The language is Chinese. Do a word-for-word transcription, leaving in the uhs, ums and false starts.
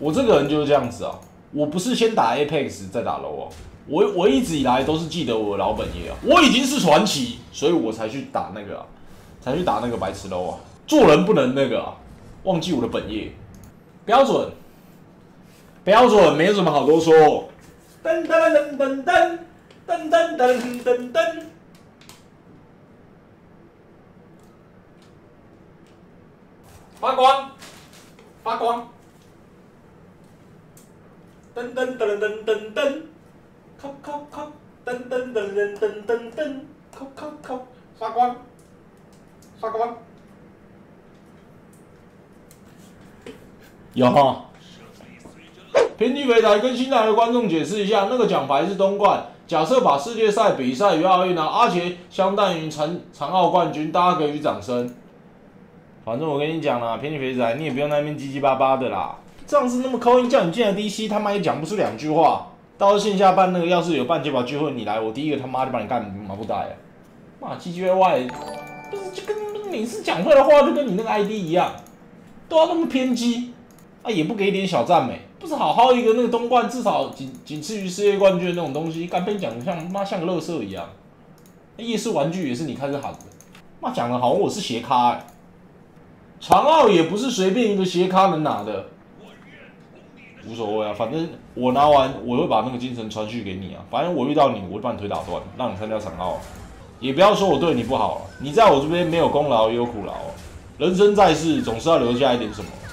我这个人就是这样子啊，我不是先打 Apex 再打 low 啊，我我一直以来都是记得我的老本业啊，我已经是传奇，所以我才去打那个啊，才去打那个白痴 low 啊，做人不能那个啊，忘记我的本业，标准，标准，没有什么好多说。噔噔噔噔噔噔噔噔噔噔。发光，发光，噔噔噔噔噔噔，扣扣扣，噔噔噔噔噔噔噔，扣扣扣，发光，发光，有哈。平地肥仔跟新来的观众解释一下，那个奖牌是东冠。假设把世界赛比赛与奥运啊，阿杰相当于残残奥冠军，大家给予掌声。反正我跟你讲啦，偏你肥仔，你也不用在那边唧唧巴巴的啦。上次那么抠音叫你进来 D C， 他妈也讲不出两句话。到线下办那个，要是有办街跑聚会，你来，我第一个他妈就把你干麻不带啊！妈 G G Y， 不是就跟每次讲出来的话就跟你那个 I D 一样，都要那么偏激啊，也不给一点小赞美，不是好好一个那个东冠，至少仅仅次于世界冠军的那种东西，干被讲得像妈像个垃圾一样。夜市玩具也是你开始喊的，妈讲的好像我是斜咖哎、欸。长奥也不是随便一个斜咖能拿的，无所谓啊，反正我拿完我会把那个精神传续给你啊。反正我遇到你，我就把你腿打断，让你参加长奥。也不要说我对你不好了，你在我这边没有功劳也有苦劳，人生在世总是要留下一点什么。